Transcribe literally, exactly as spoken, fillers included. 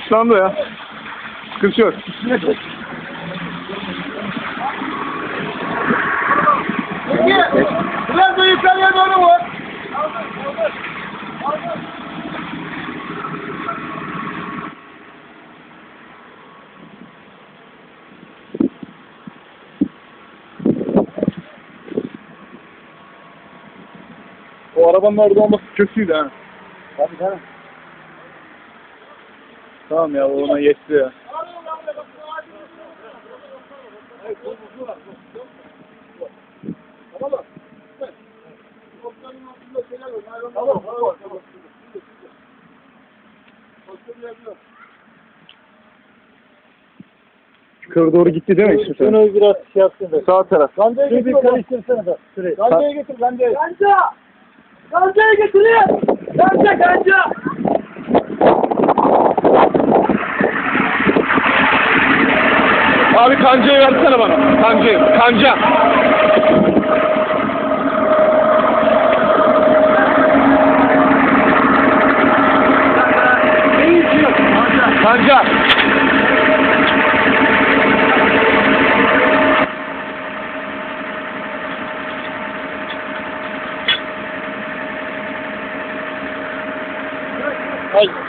Işlandı ya. Sıkıntı yok. Biraz da yukarıya doğru vur. O arabanın orada olması kötüydü ha. Tabii canım. Tamam ya, ona yetti ya. Tamam, tamam, tamam. Yukarı doğru gitti değil mi işte? Şunu biraz şey yapsın da. Sağ taraf. Gancayı getir, bir karıştırsana da. Gancayı getir, gancayı. Ganca! Gancayı getirin! Ganca, ganca! Abi kancayı versene bana. Kancayı. Kanca. Ne içiyor? Ganca. Kanca. Hayır.